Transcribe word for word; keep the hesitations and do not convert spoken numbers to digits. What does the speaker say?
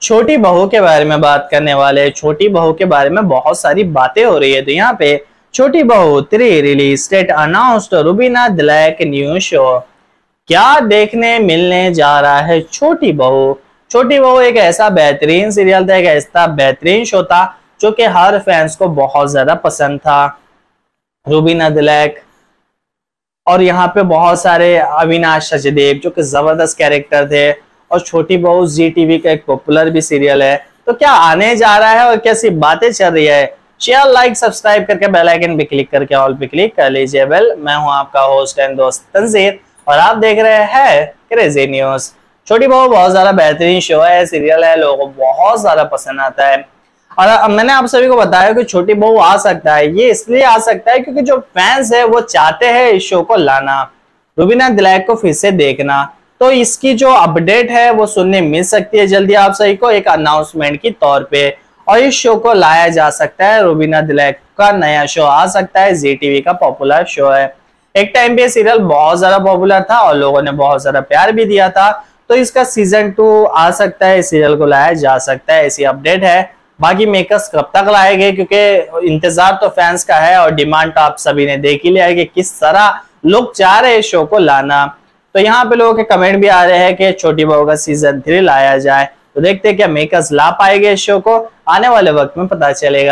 छोटी बहू के बारे में बात करने वाले हैं। छोटी बहू के बारे में बहुत सारी बातें हो रही है। तो यहाँ पे Chhoti Bahu three release date announced, Rubina Dilaik new show. क्या देखने मिलने जा रहा है छोटी बहू? छोटी बहू एक ऐसा बेहतरीन सीरियल था, एक ऐसा बेहतरीन शो था जो कि हर फैंस को बहुत ज्यादा पसंद था। रुबीना दिलैक और यहाँ पे बहुत सारे अविनाश सचदेव जो कि जबरदस्त कैरेक्टर थे, और छोटी बहू जी टीवी का एक पॉपुलर भी सीरियल है। तो क्या आने जा रहा है और कैसी बातें चल रही है? शेयर लाइक सब्सक्राइब करके बेल आइकन पे क्लिक करके ऑल पे क्लिक कर लीजिए। वेल, मैं हूं आपका होस्ट एंड दोस्त तंजीर और आप देख रहे हैं क्रेजी न्यूज। छोटी बहू बहुत ज्यादा बेहतरीन शो है, सीरियल है, लोगों को बहुत ज्यादा पसंद आता है। और मैंने आप सभी को बताया कि छोटी बहू आ सकता है। ये इसलिए आ सकता है क्योंकि जो फैंस है वो चाहते हैं इस शो को लाना, रुबीना दिलैक को फिर से देखना। तो इसकी जो अपडेट है वो सुनने मिल सकती है जल्दी आप सभी को एक अनाउंसमेंट की तौर पे, और इस शो को लाया जा सकता है। रुबीना दिलैक का नया शो आ सकता है, जी टीवी का पॉपुलर शो है। एक टाइम पे सीरियल बहुत ज्यादा पॉपुलर था और लोगों ने बहुत ज्यादा प्यार भी दिया था। तो इसका सीजन टू आ सकता है, सीरियल को लाया जा सकता है, ऐसी अपडेट है। बाकी मेकर्स कब तक लाएंगे, क्योंकि इंतजार तो फैंस का है और डिमांड तो आप सभी ने देख ही लिया है कि किस तरह लोग चाह रहे हैं इस शो को लाना। तो यहाँ पे लोगों के कमेंट भी आ रहे हैं कि छोटी बहू का सीजन थ्री लाया जाए। तो देखते हैं क्या मेकर्स ला पाएंगे इस शो को, आने वाले वक्त में पता चलेगा।